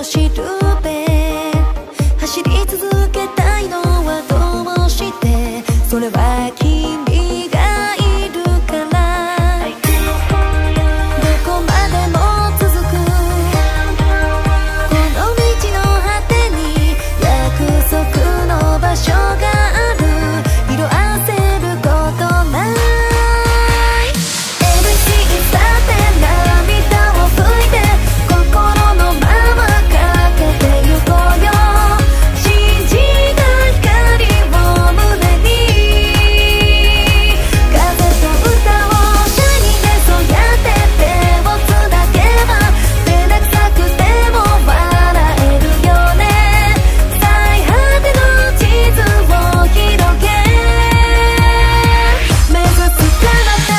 しるべ。走り続けたいのはどうして、それは君がいるから。どこまでも続くこの道の果てに約束の場所がある。色あせることない。 ABC さって涙を拭いて心のままかけてゆこうよ。信じた光を胸に風と歌をシャイニーでそうやって手をつなげば照れくさくても笑えるよね。最果ての地図を広げ目指す彼方。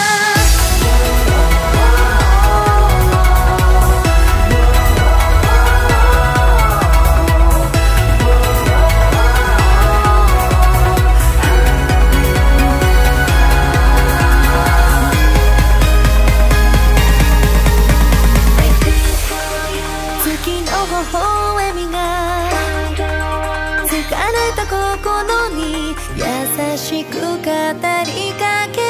月の微笑みが疲れた心に優しく語りかけ